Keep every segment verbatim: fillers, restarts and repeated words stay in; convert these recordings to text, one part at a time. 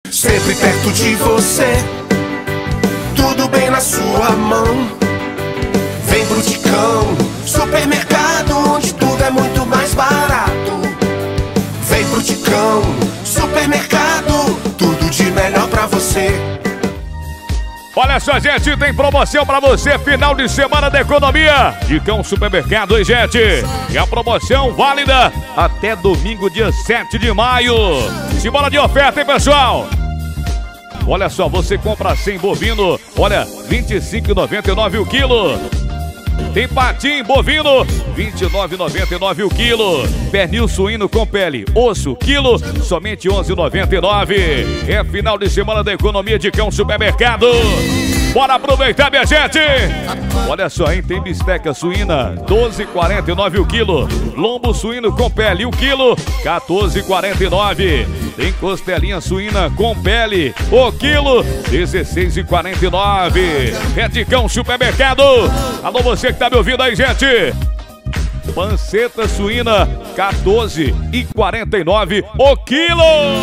sempre perto de você, tudo bem na sua mão. Vem pro Ticão, supermercado onde tudo é muito mais barato. Vem pro Ticão, supermercado, tudo de melhor pra você. Olha só, gente, tem promoção pra você, final de semana da economia. Ticão Supermercado, hein, gente? E a promoção válida até domingo, dia sete de maio. Simbora de oferta, hein, pessoal? Olha só, você compra cem bovino, olha, vinte e cinco reais e noventa e nove centavos o quilo. Tem patim bovino, vinte e nove reais e noventa e nove centavos o quilo. Pernil suíno com pele, osso, quilo, somente onze reais e noventa e nove centavos. É final de semana da economia de Ticão Supermercado. Bora aproveitar, minha gente! Olha só, hein? Tem bisteca suína, doze reais e quarenta e nove centavos o quilo. Lombo suíno com pele, o quilo, quatorze reais e quarenta e nove centavos. Tem costelinha suína com pele, o quilo, dezesseis reais e quarenta e nove centavos. É Ticão Supermercado. Alô, você que tá me ouvindo aí, gente? Panceta suína, quatorze reais e quarenta e nove centavos o quilo.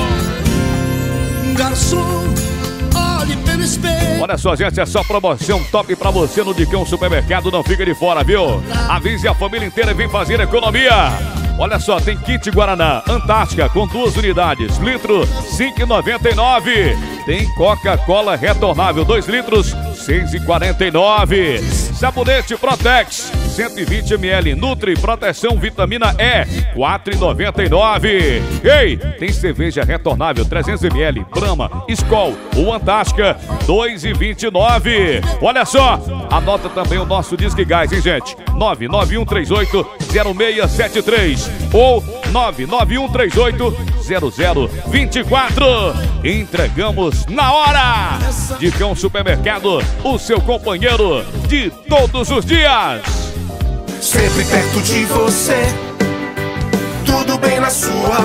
Garçom, olhe pelo espelho. Olha só, gente, é só promoção top pra você no Ticão Supermercado, não fica de fora, viu? Avise a família inteira e vem fazer economia. Olha só, tem kit Guaraná Antártica com duas unidades, litro cinco reais e noventa e nove centavos. Tem Coca-Cola retornável, dois litros, seis reais e quarenta e nove centavos. Sabonete Protex, cento e vinte mililitros, Nutri Proteção Vitamina E, quatro reais e noventa e nove centavos. Ei, tem cerveja retornável, trezentos mililitros, Brahma, Skol ou Antártica, dois reais e vinte e nove centavos. Olha só, anota também o nosso Disque Gás, hein, gente? nove nove um três oito zero seis sete três ou nove nove um três oito zero zero dois quatro. Entregamos na hora. Ticão Supermercado, o seu companheiro de todos os dias. Sempre perto de você, tudo bem na sua